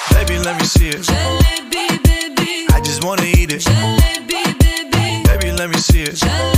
Baby, let me see it. Jalebi, baby. I just wanna eat it. Jalebi, baby. Baby, let me see it.